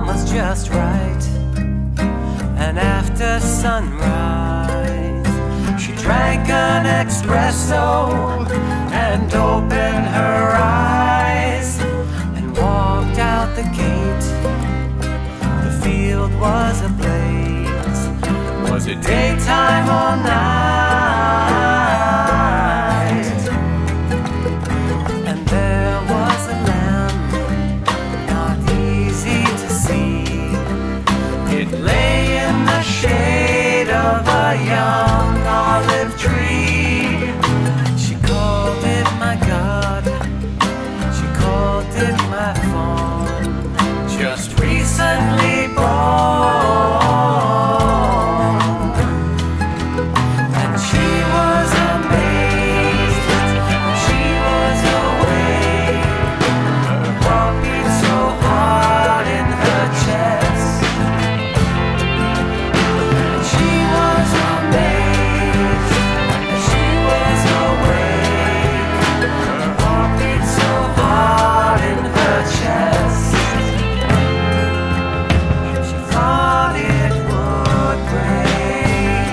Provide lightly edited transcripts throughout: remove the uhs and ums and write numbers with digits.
time was just right. And after sunrise, she drank an espresso and opened her eyes and walked out the gate. The field was ablaze. Was it daytime or night? And there was a lamb, not easy to see. It lay in the shade of a young olive tree. She called it my God, she called it my fawn, just recently born. And she was amazed, she was awake. Her heart beat so hard in her chest. She was amazed, she was awake. Her heart beat so hard in her chest. She thought it would break.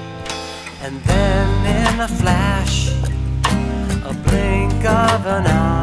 And then in a flash, a blink of an eye,